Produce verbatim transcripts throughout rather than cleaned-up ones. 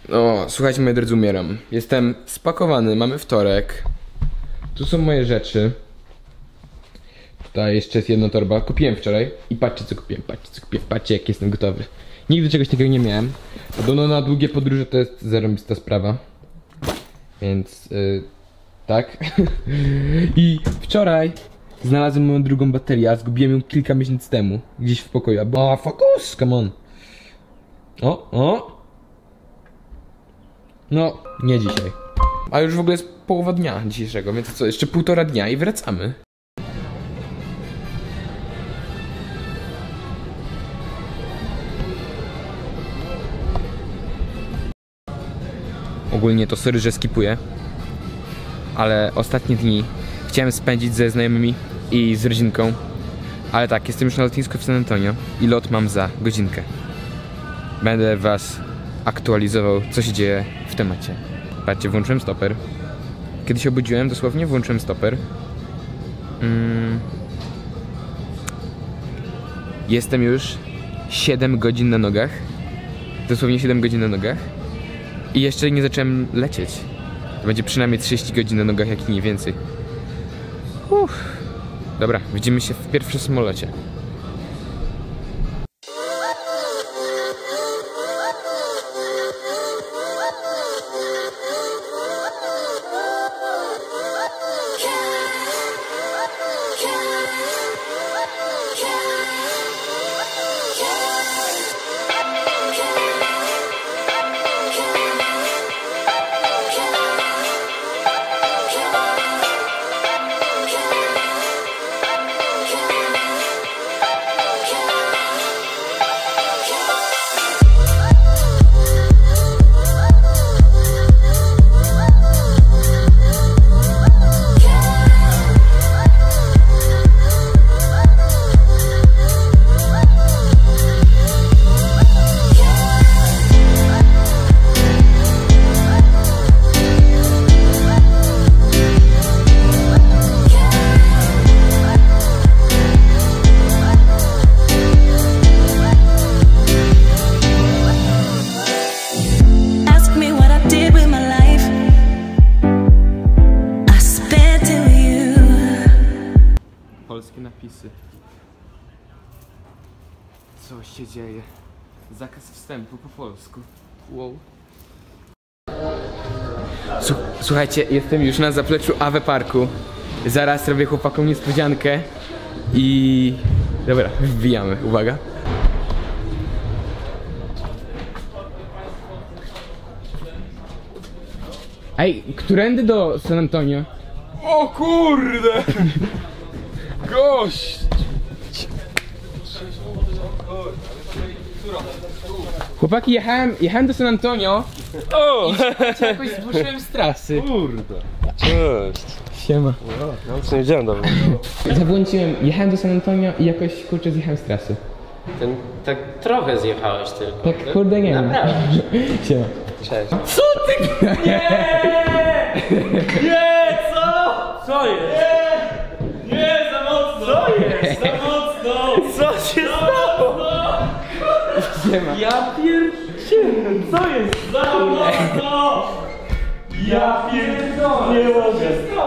O, słuchajcie, moi drodzy, umieram. Jestem spakowany, mamy wtorek. Tu są moje rzeczy. Tutaj jeszcze jest jedna torba. Kupiłem wczoraj. I patrzcie, co kupiłem, patrzcie, co kupiłem. Patrzcie, jak jestem gotowy. Nigdy czegoś takiego nie miałem. Podobno na długie podróże to jest zarąbista sprawa. Więc, yy, tak. I wczoraj znalazłem moją drugą baterię, a zgubiłem ją kilka miesięcy temu. Gdzieś w pokoju. O, focus, come on. O, o. No, nie dzisiaj. A już w ogóle jest połowa dnia dzisiejszego, więc co, jeszcze półtora dnia i wracamy. Ogólnie to sorry, że skipuję, ale ostatnie dni chciałem spędzić ze znajomymi i z rodzinką. Ale tak, jestem już na lotnisku w San Antonio i lot mam za godzinkę. Będę was aktualizował, co się dzieje w temacie. Patrzcie, włączyłem stoper. Kiedy się obudziłem, dosłownie włączyłem stoper. Mm. Jestem już siedem godzin na nogach. Dosłownie siedem godzin na nogach. I jeszcze nie zacząłem lecieć. To będzie przynajmniej trzydzieści godzin na nogach, jak i nie więcej. Uff. Dobra, widzimy się w pierwszym samolocie. Polskie napisy. Co się dzieje? Zakaz wstępu po polsku. Wow. Słuchajcie, jestem już na zapleczu Awe Parku. Zaraz robię chłopakom niespodziankę. I... Dobra, wbijamy, uwaga. Ej, którędy do San Antonio? O kurde! Gość! Chłopaki, jechałem, jechałem do San Antonio. O! I jakoś zbuszyłem z trasy. Kurde! Cześć! Siema. Ja nic nie widziałem dawno. Zabłądziłem, jechałem do San Antonio i jakoś, kurczę, zjechałem z trasy. Ten, tak trochę zjechałeś tylko. Tak, kurde, nie wiem. Naprawdę. Siema. Cześć. Co ty? Nie! Nie, co? Co jest? Nie, nie, za mocno! Co jest? Za mocno! Co się stało? Siema. Ja pierdzielę, co jest? Za mocno! Ja pierdolę, nie mogę.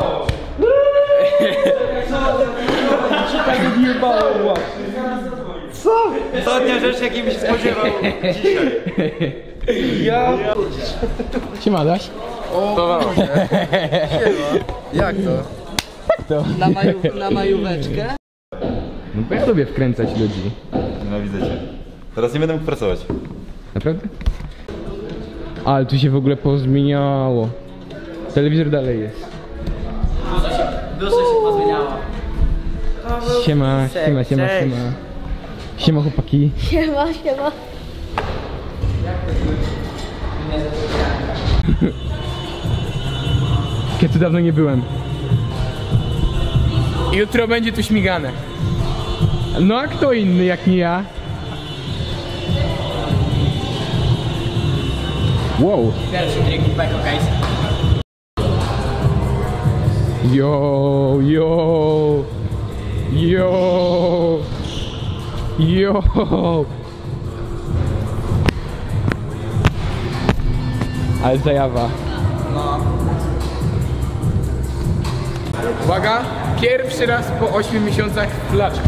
Co? Ostatnia rzecz, jakiej bym się spodziewał dzisiaj. Ja... Siema, Daś. Podobało się. Jak to? Jak to? Na, maju, na majóweczkę? No bo ja lubię wkręcać ludzi. Nienawidzę cię. Teraz nie będę mógł pracować. Naprawdę? Ale tu się w ogóle pozmieniało. Telewizor dalej jest. Dużo się pozmieniało. Siema, siema, siema, siema. Siema chłopaki. Siema, siema. Ja tu dawno nie byłem. Jutro będzie tu śmigane. No a kto inny jak nie ja? Wow. Pierwszy drink back, okej. Yo, yo, yo, yo. Ale zajawa. No. Uwaga, pierwszy raz po ośmiu miesiącach flaczka.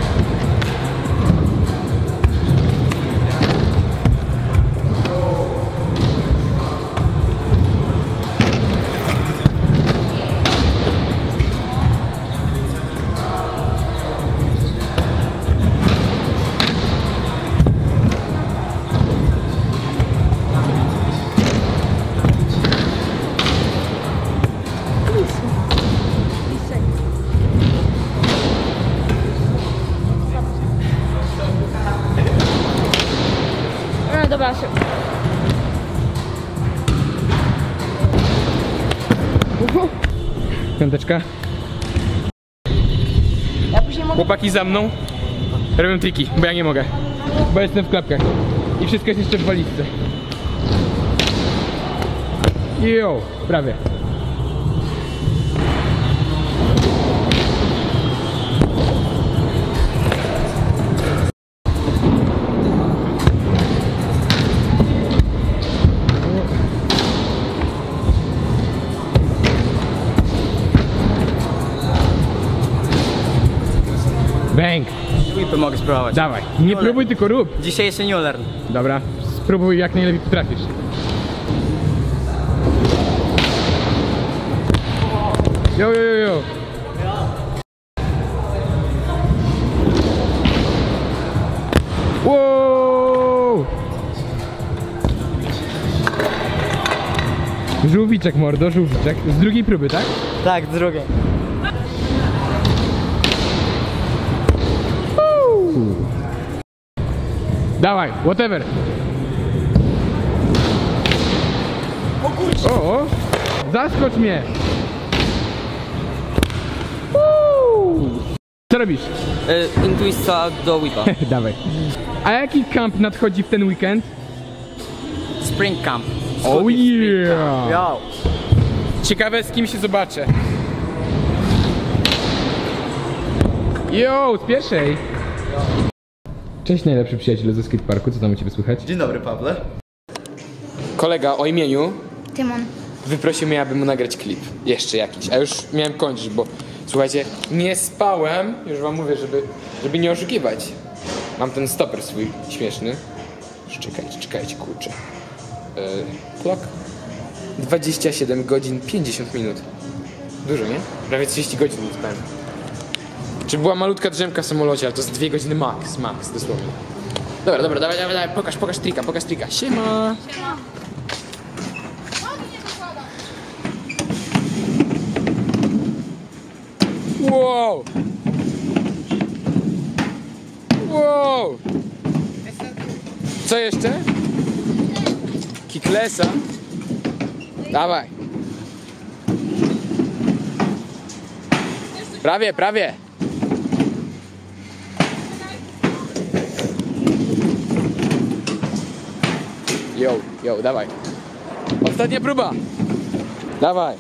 No dobra, się. Piąteczka. Ja później mogę... Chłopaki za mną robią triki, bo ja nie mogę. Bo jestem w klapkach. I wszystko jest jeszcze w walizce. Jo, prawie. Bang! Whipy mogę spróbować. Dawaj, nie próbuj, tylko rób. Dzisiaj jeszcze nie learn. Dobra, spróbuj jak najlepiej potrafisz. Jo, jo, jo, jo. Wow! Żółwiczek, mordo, żółwiczek. Z drugiej próby, tak? Tak, drugie. Dawaj, whatever. O kurczę. O, o. Zaskocz mnie. Woo. Co robisz? Y, Intuicja do whipa. Dawaj. A jaki kamp nadchodzi w ten weekend? Spring Camp. Oh yeah. Yo. Ciekawe, z kim się zobaczę. Yo, z pierwszej. Cześć najlepszy przyjacielu ze skateparku, co tam u ciebie słychać? Dzień dobry, Pawle. Kolega o imieniu Tymon. wyprosił mnie, aby mu nagrać klip. Jeszcze jakiś, a już miałem kończyć, bo słuchajcie, nie spałem, już wam mówię, żeby, żeby nie oszukiwać. Mam ten stoper swój śmieszny. Już czekajcie, czekajcie, kurczę. Yy, clock. dwadzieścia siedem godzin, pięćdziesiąt minut. Dużo, nie? Prawie trzydzieści godzin nie spałem. Czy była malutka drzemka w samolocie, ale to jest dwie godziny max, max, dosłownie. Dobra, dobra, dawaj, dawaj, dawaj, pokaż, pokaż trika, pokaż trika. Siema! Wow! Wow! Co jeszcze? Kicklessa? Dawaj! Prawie, prawie! Yo, yo, dawaj! Ostatnia próba! Dawaj!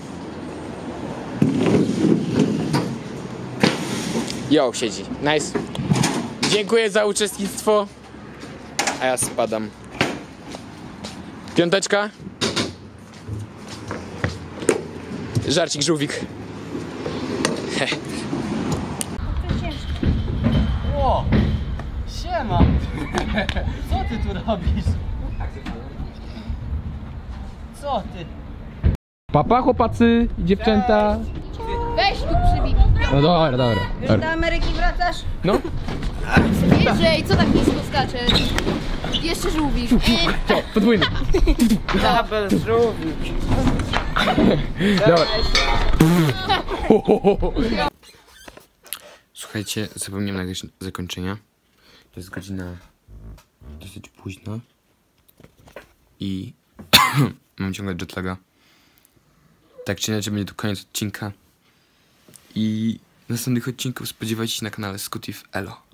Yo, siedzi. Nice. Dziękuję za uczestnictwo. A ja spadam. Piąteczka. Żarcik żółwik. Heh. O! Siema! Co ty tu robisz? Co ty? Papa, chłopacy i dziewczęta. Weź tu przybij. No dobra, dobra. Do dobra. Ameryki wracasz? No. Jeżdżej, co tak nisko skaczesz? Jeszcze żółwik. Co? Podwójny. Double żółwik. Dobra. Słuchajcie, zapomniałem nagrać zakończenia. To jest godzina dosyć późna. I mam ciągle jetlaga. Tak czy inaczej będzie to koniec odcinka. I następnych odcinków spodziewajcie się na kanale Scootif Elo.